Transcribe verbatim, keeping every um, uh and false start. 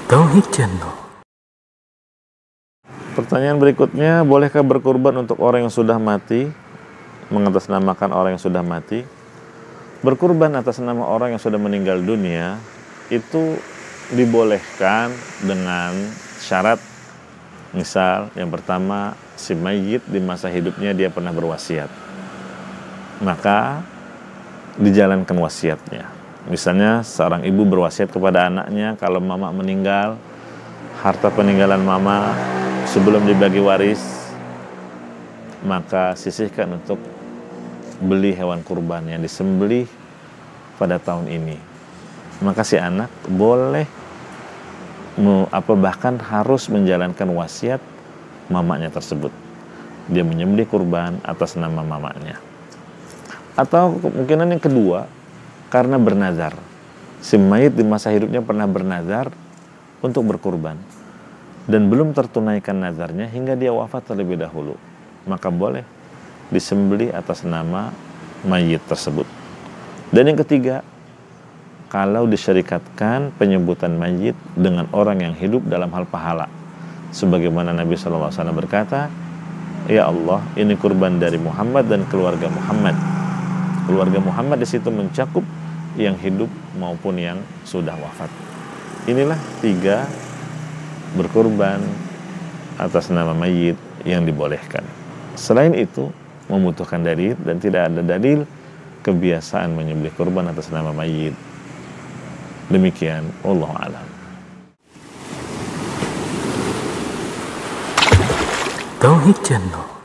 Tauhid Channel. Pertanyaan berikutnya, bolehkah berkurban untuk orang yang sudah mati, mengatasnamakan orang yang sudah mati? Berkurban atas nama orang yang sudah meninggal dunia itu dibolehkan dengan syarat. Misal, yang pertama, si mayit di masa hidupnya dia pernah berwasiat, maka dijalankan wasiatnya. Misalnya seorang ibu berwasiat kepada anaknya, kalau mama meninggal, harta peninggalan mama sebelum dibagi waris, maka sisihkan untuk beli hewan kurban yang disembelih pada tahun ini. Maka si anak boleh apa bahkan harus menjalankan wasiat mamanya tersebut. Dia menyembelih kurban atas nama mamanya. Atau kemungkinan yang kedua, karena bernazar. Si mayit di masa hidupnya pernah bernazar untuk berkurban dan belum tertunaikan nazarnya hingga dia wafat terlebih dahulu, maka boleh disembelih atas nama mayit tersebut. Dan yang ketiga, kalau disyarikatkan penyebutan mayit dengan orang yang hidup dalam hal pahala, sebagaimana Nabi shallallahu alaihi wasallam berkata, ya Allah, ini kurban dari Muhammad dan keluarga Muhammad. Keluarga Muhammad di situ mencakup yang hidup maupun yang sudah wafat. Inilah tiga berkurban atas nama mayit yang dibolehkan. Selain itu membutuhkan dalil, dan tidak ada dalil kebiasaan menyembelih kurban atas nama mayit. Demikian, wallahu a'lam. Tauhid Channel.